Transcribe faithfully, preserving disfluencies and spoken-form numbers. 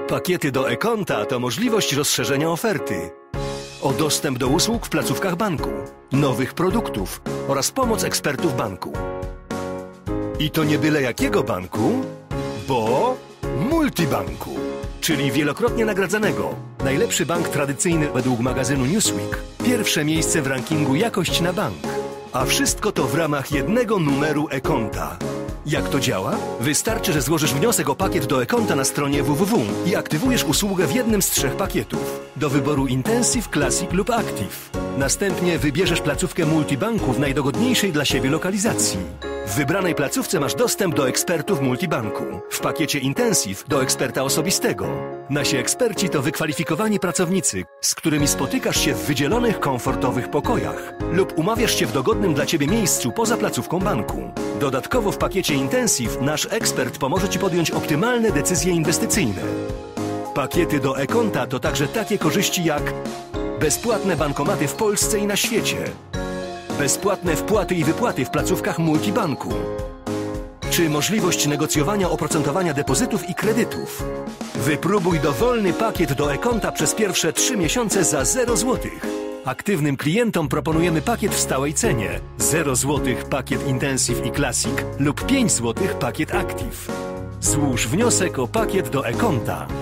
Pakiety do e-konta to możliwość rozszerzenia oferty, o dostęp do usług w placówkach banku, nowych produktów oraz pomoc ekspertów banku. I to nie byle jakiego banku, bo Multibanku, czyli wielokrotnie nagradzanego. Najlepszy bank tradycyjny według magazynu Newsweek. Pierwsze miejsce w rankingu Jakość na bank. A wszystko to w ramach jednego numeru e-konta. Jak to działa? Wystarczy, że złożysz wniosek o pakiet do e-konta na stronie www i aktywujesz usługę w jednym z trzech pakietów. Do wyboru Intensive, Classic lub Active. Następnie wybierzesz placówkę Multibanku w najdogodniejszej dla siebie lokalizacji. W wybranej placówce masz dostęp do ekspertów Multibanku. W pakiecie Intensive do eksperta osobistego. Nasi eksperci to wykwalifikowani pracownicy, z którymi spotykasz się w wydzielonych, komfortowych pokojach lub umawiasz się w dogodnym dla Ciebie miejscu poza placówką banku. Dodatkowo w pakiecie Intensive nasz ekspert pomoże Ci podjąć optymalne decyzje inwestycyjne. Pakiety do e-konta to także takie korzyści jak bezpłatne bankomaty w Polsce i na świecie, bezpłatne wpłaty i wypłaty w placówkach Multibanku, czy możliwość negocjowania oprocentowania depozytów i kredytów. Wypróbuj dowolny pakiet do e-konta przez pierwsze trzy miesiące za zero złotych. Aktywnym klientom proponujemy pakiet w stałej cenie zero złotych pakiet Intensive i Classic lub pięć złotych pakiet Active. Złóż wniosek o pakiet do e-konta.